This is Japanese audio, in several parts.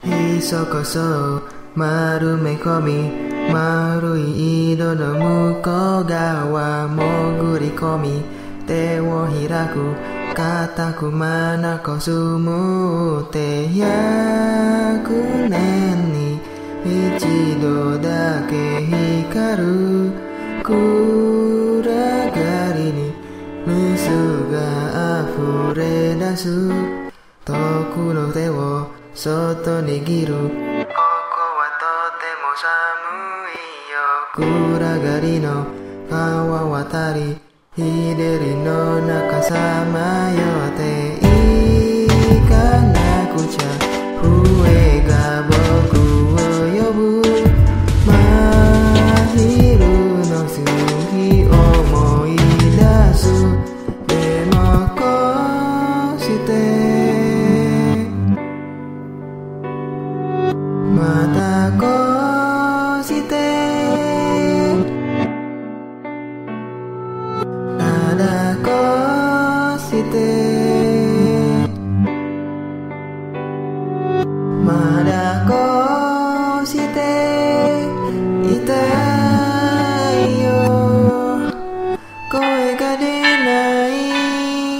ひそこそ丸め込み、丸い井戸の向こう側潜り込み、手を開く固くまなこすむって100年に一度だけ光る暗がりに水が溢れ出す。遠くの手をそっと握る。ここはとても寒いよ。暗がりの川渡り、日照りの中さまよっていかなくちゃ。笛が僕を呼ぶ。真昼の日思い出す。でもこうしてまたこうしてただこうしてまだこうしていたいよ。声が出ない、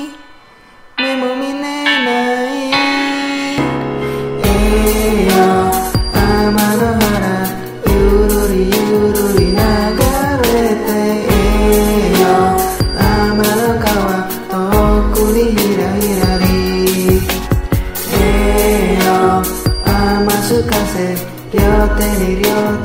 目も見れない。天の原ゆるりゆるり流れて天の川遠くにひらひらり雨すかせ両手に両